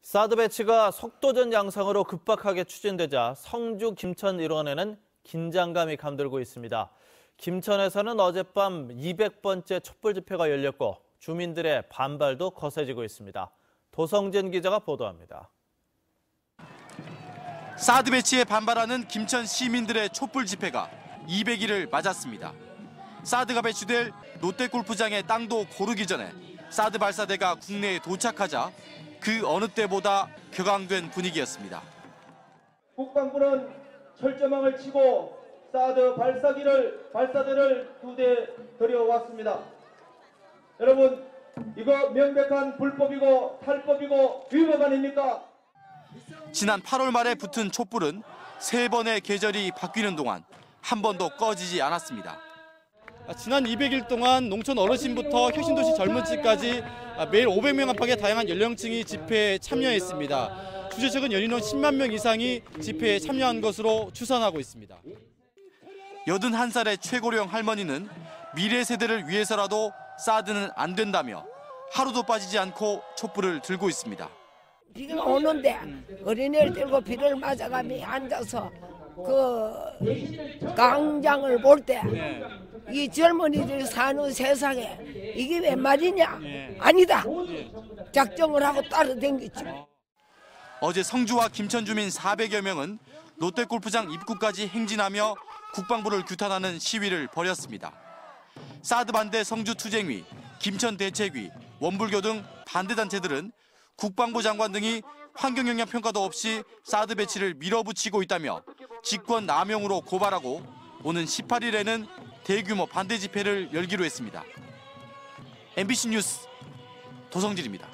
사드 배치가 속도전 양상으로 급박하게 추진되자 성주 김천 일원에는 긴장감이 감돌고 있습니다. 김천에서는 어젯밤 200번째 촛불 집회가 열렸고 주민들의 반발도 거세지고 있습니다. 도성진 기자가 보도합니다. 사드 배치에 반발하는 김천 시민들의 촛불 집회가 200일을 맞았습니다. 사드가 배치될 롯데골프장의 땅도 고르기 전에 사드 발사대가 국내에 도착하자 그 어느 때보다 격앙된 분위기였습니다. 국방부는 철조망을 치고 사드 발사대를 2대 들여왔습니다. 여러분, 이거 명백한 불법이고 탈법이고 위법 아닙니까? 지난 8월 말에 붙은 촛불은 3번의 계절이 바뀌는 동안 한 번도 꺼지지 않았습니다. 지난 200일 동안 농촌 어르신부터 혁신도시 젊은층까지 매일 500명 안팎의 다양한 연령층이 집회에 참여했습니다. 주최측은 연인원 10만 명 이상이 집회에 참여한 것으로 추산하고 있습니다. 81살의 최고령 할머니는 미래 세대를 위해서라도 사드는 안 된다며 하루도 빠지지 않고 촛불을 들고 있습니다. 비가 오는데 어린애를 들고 비를 맞아가며 앉아서 그 광장을 볼 때 이 젊은이들이 사는 세상에 이게 웬 말이냐? 아니다. 작정을 하고 따라다녔죠. 어제 성주와 김천 주민 400여 명은 롯데골프장 입구까지 행진하며 국방부를 규탄하는 시위를 벌였습니다. 사드 반대 성주 투쟁위, 김천 대책위, 원불교 등 반대 단체들은 국방부 장관 등이 환경영향 평가도 없이 사드 배치를 밀어붙이고 있다며 직권 남용으로 고발하고 오는 18일에는 대규모 반대 집회를 열기로 했습니다. MBC 뉴스 도성진입니다.